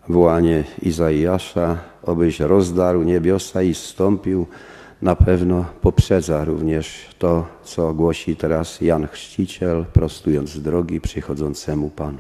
wołanie Izajasza, obyś rozdarł niebiosa i zstąpił, na pewno poprzedza również to, co głosi teraz Jan Chrzciciel, prostując drogi przychodzącemu Panu.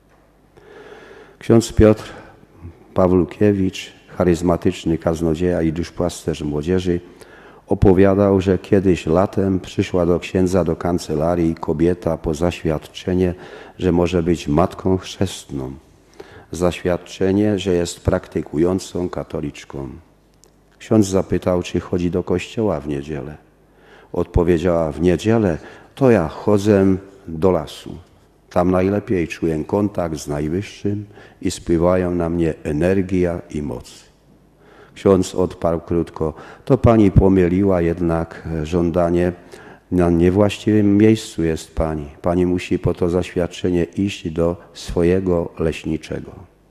Ksiądz Piotr Pawlukiewicz, charyzmatyczny kaznodzieja i duszpasterz młodzieży, opowiadał, że kiedyś latem przyszła do księdza do kancelarii kobieta po zaświadczenie, że może być matką chrzestną. Zaświadczenie, że jest praktykującą katoliczką. Ksiądz zapytał, czy chodzi do kościoła w niedzielę. Odpowiedziała: w niedzielę to ja chodzę do lasu. Tam najlepiej czuję kontakt z Najwyższym i spływają na mnie energia i moc. Ksiądz odparł krótko: to pani pomyliła jednak żądanie, na niewłaściwym miejscu jest pani. Pani musi po to zaświadczenie iść do swojego leśniczego.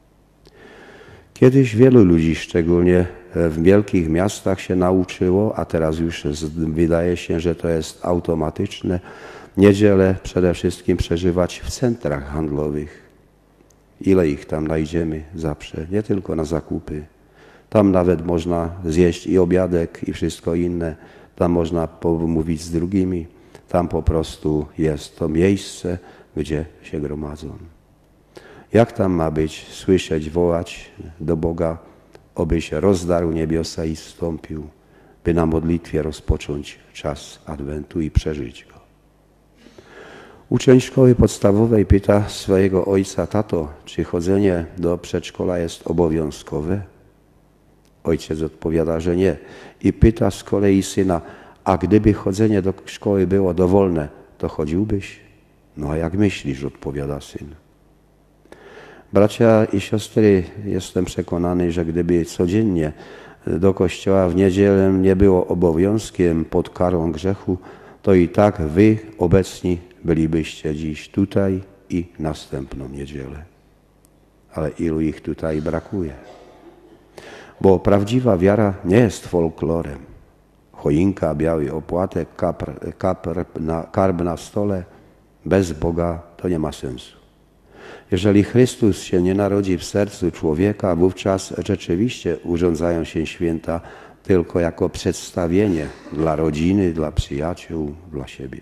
Kiedyś wielu ludzi, szczególnie w wielkich miastach, się nauczyło, a teraz już wydaje się, że to jest automatyczne, niedzielę przede wszystkim przeżywać w centrach handlowych. Ile ich tam znajdziemy zawsze, nie tylko na zakupy. Tam nawet można zjeść i obiadek i wszystko inne. Tam można pomówić z drugimi. Tam po prostu jest to miejsce, gdzie się gromadzą. Jak tam ma być? Słyszeć, wołać do Boga, obyś rozdarł niebiosa i zstąpił, by na modlitwie rozpocząć czas Adwentu i przeżyć go. Uczeń szkoły podstawowej pyta swojego ojca: tato, czy chodzenie do przedszkola jest obowiązkowe? Ojciec odpowiada, że nie. I pyta z kolei syna: a gdyby chodzenie do szkoły było dowolne, to chodziłbyś? No a jak myślisz? Odpowiada syn. Bracia i siostry, jestem przekonany, że gdyby codziennie do kościoła w niedzielę nie było obowiązkiem pod karą grzechu, to i tak wy obecni bylibyście dziś tutaj i następną niedzielę. Ale ilu ich tutaj brakuje? Bo prawdziwa wiara nie jest folklorem. Choinka, biały opłatek, karb na stole. Bez Boga to nie ma sensu. Jeżeli Chrystus się nie narodzi w sercu człowieka, wówczas rzeczywiście urządzają się święta tylko jako przedstawienie dla rodziny, dla przyjaciół, dla siebie.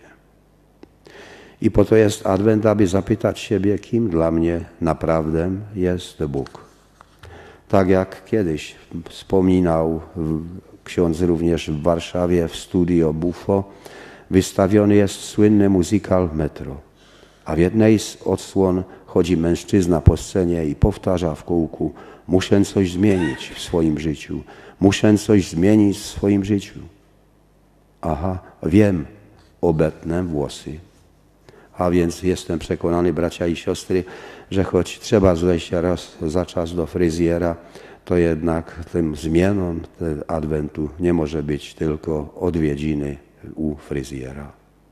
I po to jest Adwent, aby zapytać siebie, kim dla mnie naprawdę jest Bóg. Tak jak kiedyś wspominał ksiądz również w Warszawie w Studio Buffo, wystawiony jest słynny muzykal Metro. A w jednej z odsłon chodzi mężczyzna po scenie i powtarza w kółku: muszę coś zmienić w swoim życiu, muszę coś zmienić w swoim życiu. Aha, wiem, obetnę włosy. A więc jestem przekonany, bracia i siostry, że choć trzeba zejść raz za czas do fryzjera, to jednak tym zmianą Adwentu nie może być tylko odwiedziny u fryzjera.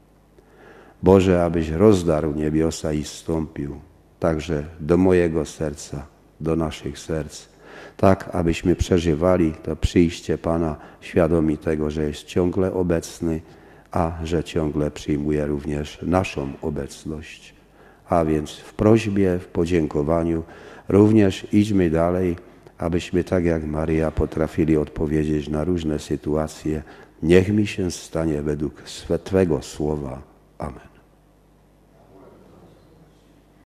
Boże, abyś rozdarł niebiosa i zstąpił także do mojego serca, do naszych serc, tak abyśmy przeżywali to przyjście Pana świadomi tego, że jest ciągle obecny, a że ciągle przyjmuje również naszą obecność. A więc w prośbie, w podziękowaniu również idźmy dalej, abyśmy tak jak Maryja potrafili odpowiedzieć na różne sytuacje: niech mi się stanie według Twego słowa. Amen.